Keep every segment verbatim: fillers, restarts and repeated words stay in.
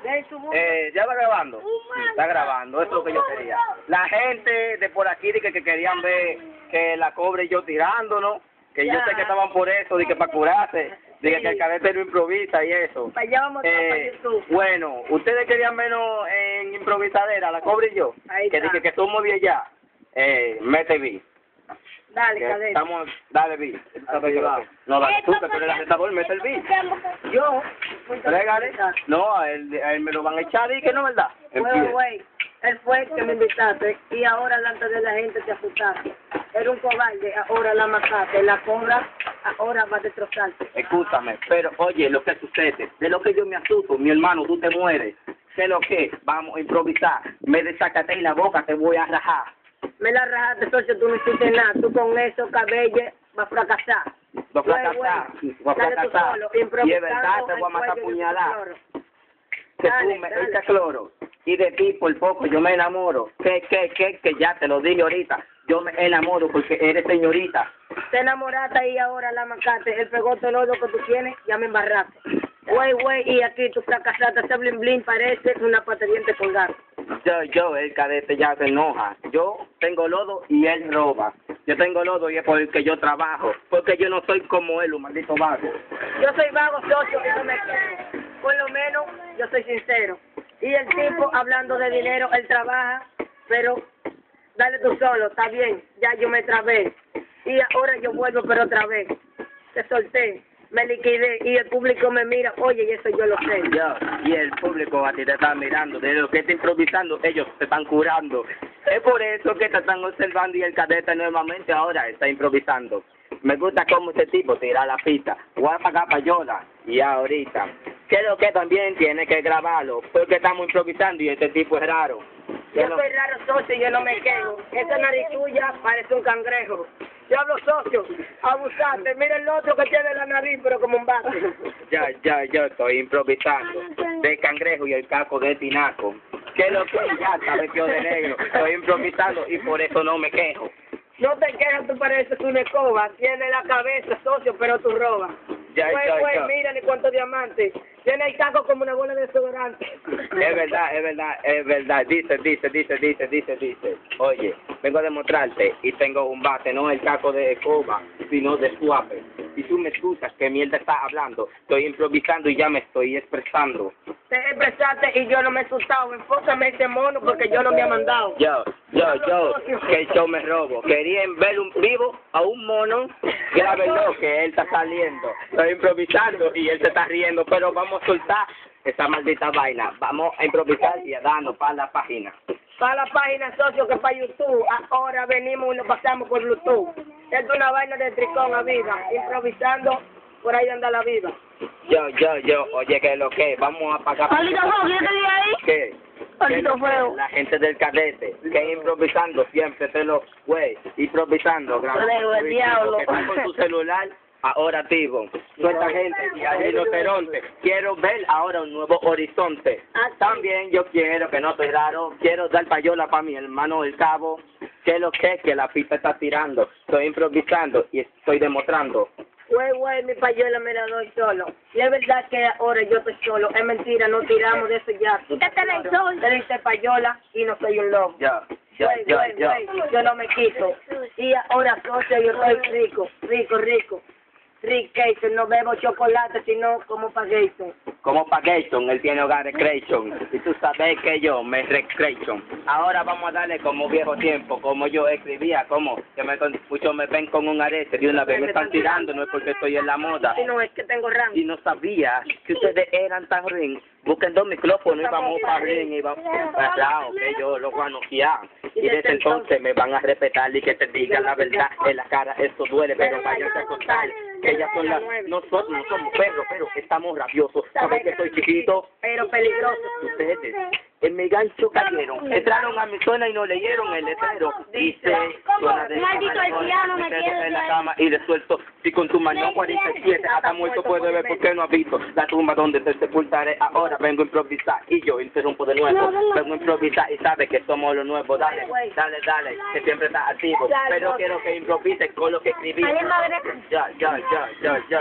Eh, ¿ya va grabando? Sí, está grabando, eso es lo que yo quería. La gente de por aquí de que, que querían ver que la cobre y yo tirándonos, que yo sé que estaban por eso, de que para curarse, de que, que el cadete no improvisa y eso. Para allá vamos a Eh, para YouTube. bueno, ustedes querían vernos en improvisadera, la cobre y yo, Ahí que está. dije que somos de allá. Eh, mete B. Dale, Que cadete. Estamos, dale B. No, dale, tú que tú eres el agitador, mete el B. Yo. Trégale. No, a él, a él me lo van a echar y que no es verdad. Güey, Empieza. güey, él fue el que me invitaste y ahora delante de la gente te asustaste. Era un cobarde, ahora la mataste. La cobra, ahora va a destrozarte. Escúchame, pero oye, lo que sucede, de lo que yo me asusto, mi hermano, tú te mueres. Sé lo que, vamos a improvisar. Me desacate en la boca, te voy a rajar. Me la rajaste, socio, tú no hiciste nada. Tú con eso, cabello, vas a fracasar. Voy a fracasar, voy a Dale tú fracasar. solo, Y es improvisando verdad, te voy a el matar cuello de puñalada. tu floro. Que Dale, tú me dale. echas cloro. Y de ti por poco yo me enamoro. Que, que, que, que ya te lo dije ahorita. Yo me enamoro porque eres señorita. Te enamoraste y ahora la macaste. El pegote lodo que tú tienes, ya me embarraste. Güey, güey, y aquí tú fracasaste. Ese blin blin parece una pata de diente colgada. Yo, yo, el cadete ya se enoja. Yo tengo lodo y él roba. Yo tengo lodo y es porque yo trabajo. Porque yo no soy como él, un maldito vago. Yo soy vago, socio, y no me quiero. Por lo menos, yo soy sincero. Y el tipo, hablando de dinero, él trabaja, pero dale tú solo, está bien, ya yo me trabé. Y ahora yo vuelvo, pero otra vez. Te solté, me liquidé, y el público me mira, oye, y eso yo lo sé. Yo, y el público a ti te está mirando. De lo que está improvisando, ellos te están curando. Es por eso que te están observando y el cadete nuevamente ahora está improvisando. Me gusta cómo ese tipo tira la pista. Voy a pagar payola. Y ahorita, creo que también tiene que grabarlo. Porque estamos improvisando y este tipo es raro. Yo Yo no- soy raro, socio, y yo no me quejo. Esa nariz tuya parece un cangrejo. Yo hablo, socio, abusante. Mira el otro que tiene la nariz, pero como un bate. Ya, ya, yo estoy improvisando. De cangrejo y el caco de tinaco. Que lo que ya está vestido de negro. Estoy improvisando y por eso no me quejo. No te quejas, tú pareces una escoba. Tiene la cabeza, socio, pero tú robas. Ya, Güey, ya, güey, ya. mira ni cuántos diamantes. Tiene el taco como una bola de desodorante. Es verdad, es verdad, es verdad. Dice, dice, dice, dice, dice, dice. Oye, vengo a demostrarte y tengo un bate, no el caco de escoba, sino de suave. Y tú me excusas, ¿qué mierda estás hablando? Estoy improvisando y ya me estoy expresando. Te expresaste y yo no me he asustado. Enfócame ese mono porque yo no me he mandado. Yo, yo, yo, que yo me robo. Querían ver un vivo a un mono, grábenlo que él está saliendo. Estoy improvisando y él se está riendo, pero vamos a soltar esa maldita vaina. Vamos a improvisar y a darnos para la página. Para la página, socio, que para YouTube. Ahora venimos y lo pasamos por Bluetooth. Es una vaina de tricón a viva. Improvisando, por ahí anda la vida. Yo, yo, yo, oye, que lo que, vamos a pagar. Palito Fuego, ¿qué te di ahí? ¿Qué? Palito Que Fuego. La gente del cadete, que improvisando siempre te lo, güey, improvisando, grabando. Leo, el diablo. Que está con tu celular, ahora activo. Toda esta gente y al rinoceronte. Quiero ver ahora un nuevo horizonte. También yo quiero, que no soy raro, quiero dar payola para mi hermano el cabo. Que lo que, que la pista está tirando. Estoy improvisando y estoy demostrando. Güey, güey, mi payola me la doy solo. Y es verdad que ahora yo estoy solo. Es mentira, no tiramos de eso ya. Quítate el sol. Te diste payola y no soy un lobo. Yo, yo, Güey, yo, güey, yo. güey, yo no me quito. Y ahora, socio, yo soy rico, rico, rico. Rickation, no bebo chocolate, sino como Pagation. Como Pagation, él tiene hogares Creation. Y tú sabes que yo me recreation. Ahora vamos a darle como viejo tiempo, como yo escribía, como que me, muchos me ven con un arete, de una vez me están tirando, no es porque estoy en la moda. Si no es que tengo rango. Y no sabía que ustedes eran tan ring. Busquen dos micrófonos y vamos para ring y vamos claro, que yo lo voy a noquear. Y desde entonces me van a respetar y que te digan la verdad en la cara, esto duele, pero váyanse a contar. Que ellas son las, nosotros no somos perros, pero estamos rabiosos. Saben que soy chiquito, Pero peligroso. ustedes en mi gancho cayeron, entraron a mi zona y no leyeron el letrero. Dice, zona de Maldito anciano, me ustedes tienes en la ahí. cama y de suelto, si con tu mano cuarenta y siete hasta muerto puede ver porque no ha visto la tumba donde te sepultaré. Ahora vengo a improvisar y yo interrumpo de nuevo. Vengo a improvisar y sabe que somos los nuevos. Dale, dale, dale, que siempre estás activo. Pero quiero que improvises con lo que escribí. Ya, ya, ya, ya, ya, ya.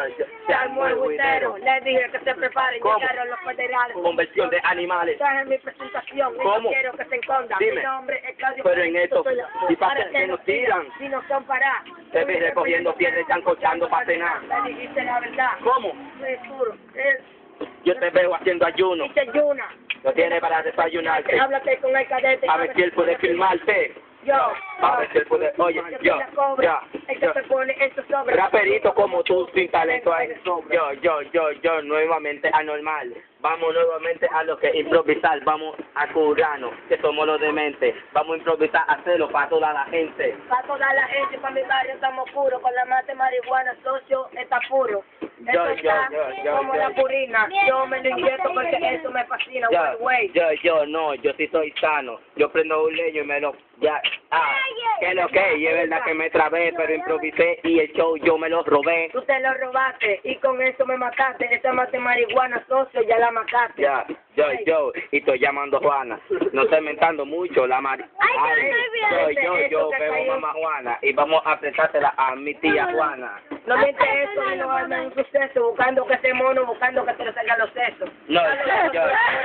Al muerguitero, les dije que se preparen, ¿Cómo? llegaron los federales. Conversión de animales. Esta es mi presentación, y ¿Cómo? no quiero que se escondan. Dime. Mi nombre es Claudio. Pero en esto, Soy la- si pasa para que nos tiran. Si no son para. Te ves recogiendo piedras y sancochando para cenar. Le dijiste la verdad. ¿Cómo? Muy puro. Es, Yo te veo haciendo ayuno. dice Yuna. Lo tiene para desayunarte. Háblate con el cadete. A ver si él puede filmarte. Yo. A ver si él puede. Oye, Yo soy yo, la cobra. yo, El que yo. se pone esto sobre. Raperito como tú, sin talento ahí. Yo, yo, yo, yo, nuevamente anormal. Vamos nuevamente a lo que improvisar. Vamos a curarnos, que somos los dementes. Vamos a improvisar, hacerlo para toda la gente. Para toda la gente, para mi barrio estamos puros. Con la mate marihuana, socio, está puro. Yo, Eso yo, está yo, yo, como yo. la purina. Yo me lo inyecto porque eso me fascina. Yo, Güey, güey. yo, yo, no, yo sí soy sano. Yo prendo un leño y me lo... Ya, ah, que lo que, y es verdad que me trabé, pero improvisé y el show yo me lo robé. Tú te lo robaste y con eso me mataste. Esa mate marihuana, socio, ya la mataste. Ya, yo, yo, y estoy llamando a Juana. No estoy mentando mucho, la Mari. Ay, yo, yo, yo bebo mamá Juana y vamos a prestársela a mi tía Juana. No miente eso y no armen un suceso buscando que ese mono, buscando que se le salgan los sesos. No, yo,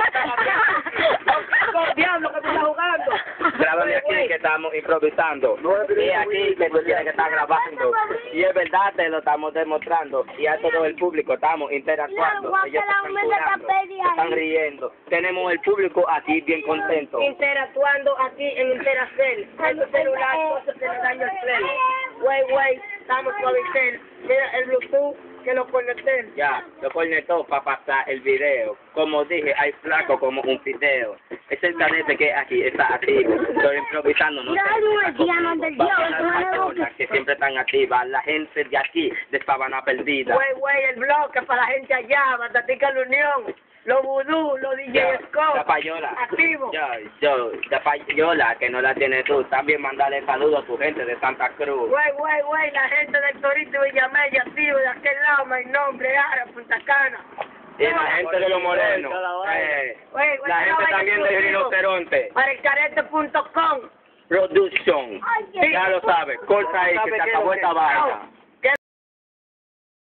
Diablo, que tú estás jugando. grábame aquí que estamos improvisando. Y aquí que tú tienes que estar grabando. Y es verdad, te lo estamos demostrando. Y a todo el público estamos interactuando. Ellos se están curando, se están riendo. Tenemos el público aquí bien contento. Interactuando aquí en Interacel. En tu celular, cosas se le daño el play. Güey, güey, estamos suavicel. Mira el Bluetooth que lo conecté. Ya, lo conectó para pasar el video. Como dije, hay flaco como un fideo. Es el cadete que aquí está activo. Estoy improvisando, no sé. Vamos a las personas que siempre están activas. La gente de aquí, de Sabana Perdida. Güey, güey, el bloque para la gente allá, Batatica la Unión. Los vudú, los D J Yo, Scott. la payola. Activo. Yo, yo, la payola que no la tienes tú. También mandarle saludos a tu gente de Santa Cruz. Güey, güey, güey, la gente del Torito Villamella, activo, de aquel lado, mi nombre, Ara, Punta Cana. Y la gente de los morenos. Eh, Güey, güey, la que no gente vaya también de exclusivo. rinoceronte. Para el carete punto com. Production. Ya lo sabes. Corta ahí que se acabó esta vaina.